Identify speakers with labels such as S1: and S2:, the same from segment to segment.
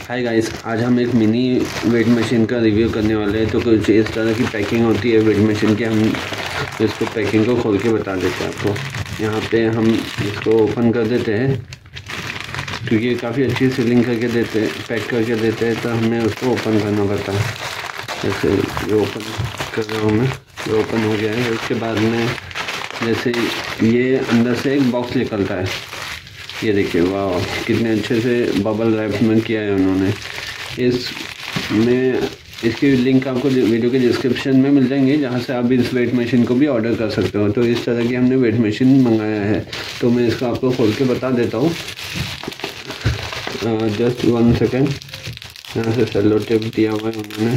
S1: Hi guys, आज हम एक मिनी वेट मशीन का रिव्यू करने वाले हैं। तो कुछ इस तरह की पैकिंग होती है वेट मशीन की। हम इसको पैकिंग को खोल के बता देते हैं आपको। यहाँ पे हम इसको ओपन कर देते हैं क्योंकि ये काफ़ी अच्छी सीलिंग करके देते हैं, पैक करके देते हैं, तो हमें उसको ओपन करना पड़ता है। जैसे ये ओपन कर रहा हूँ मैं, ये ओपन हो गया है। उसके बाद में जैसे ये अंदर से एक बॉक्स निकलता है, ये देखिए, वाह कितने अच्छे से बबल रैप में किया है उन्होंने। इसमें इसकी लिंक आपको वीडियो के डिस्क्रिप्शन में मिल जाएंगे, जहाँ से आप इस वेट मशीन को भी ऑर्डर कर सकते हो। तो इस तरह की हमने वेट मशीन मंगाया है। तो मैं इसको आपको खोल के बता देता हूँ। Just 1 second. यहाँ से सेलो टेप दिया हुआ है उन्होंने।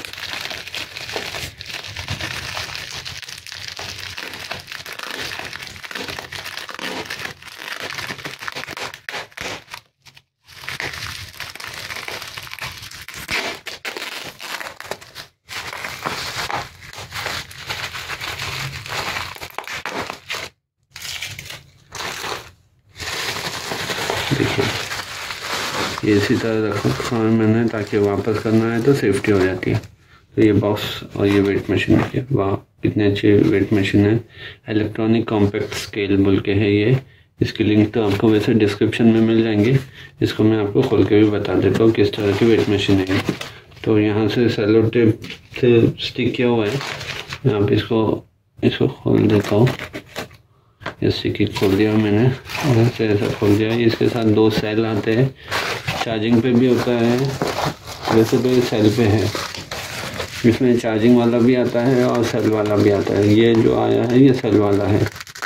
S1: देखिए, ये इसी तरह रखा है मैंने, ताकि वापस करना है तो सेफ्टी हो जाती है। तो ये बॉक्स और ये वेट मशीन है, वाह कितनी अच्छी वेट मशीन है। इलेक्ट्रॉनिक कॉम्पैक्ट स्केल बोल के है ये। इसकी लिंक तो आपको वैसे डिस्क्रिप्शन में मिल जाएंगी। इसको मैं आपको खोल के भी बता देता हूँ किस तरह की वेट मशीन है। तो यहाँ से सेलो टेप से स्टिक किया हुआ है। मैं आप इसको खोल देता हूँ। जैसे कि खोल दिया मैंने, और ऐसा खोल दिया। इसके साथ 2 सेल आते हैं, चार्जिंग पे भी होता है, वैसे तो ये सेल पे है। इसमें चार्जिंग वाला भी आता है और सेल वाला भी आता है। ये जो आया है ये सेल वाला है।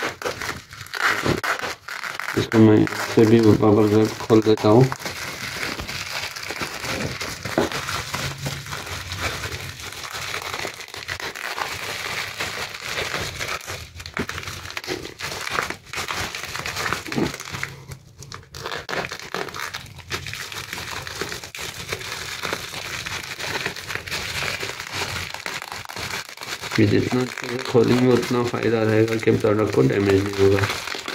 S1: इसको मैं इससे भी बबल रैप खोल देता हूँ। ये जितना अच्छे से खोलेंगे उतना फ़ायदा रहेगा कि प्रोडक्ट को डैमेज नहीं होगा।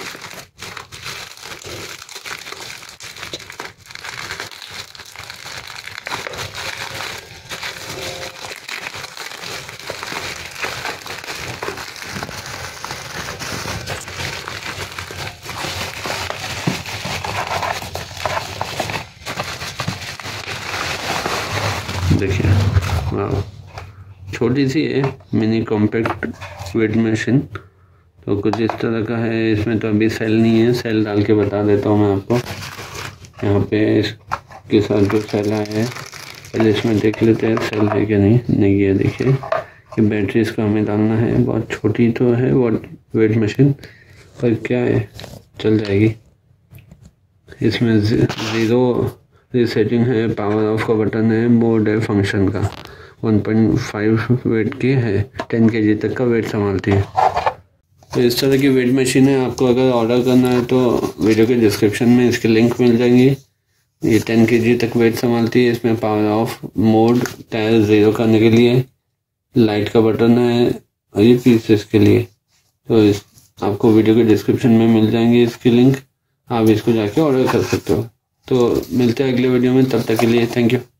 S1: देखिए, वाह छोटी सी है मिनी कॉम्पैक्ट वेट मशीन। तो कुछ इस तरह का है। इसमें तो अभी सेल नहीं है, सेल डाल के बता देता हूँ मैं आपको। यहाँ पे इसके साथ जो सेल आया है, पहले इसमें देख लेते हैं सेल है कि नहीं। ये देखिए, ये बैटरी इसका हमें डालना है। बहुत छोटी तो है वो वेट मशीन, पर क्या है, चल जाएगी। इसमें 0 रीसेटिंग है, पावर ऑफ का बटन है, मोड है फंक्शन का। 1.5 वेट की है, 10 kg तक का वेट संभालती है। तो इस तरह की वेट मशीन है। आपको अगर ऑर्डर करना है तो वीडियो के डिस्क्रिप्शन में इसकी लिंक मिल जाएंगी। ये 10 kg तक वेट संभालती है। इसमें पावर ऑफ, मोड, टायर 0 करने के लिए, लाइट का बटन है, और ये पीसेस के लिए। तो आपको वीडियो के डिस्क्रिप्शन में मिल जाएंगी इसकी लिंक। आप इसको जाके ऑर्डर कर सकते हो। तो मिलते हैं अगले वीडियो में, तब तक के लिए थैंक यू।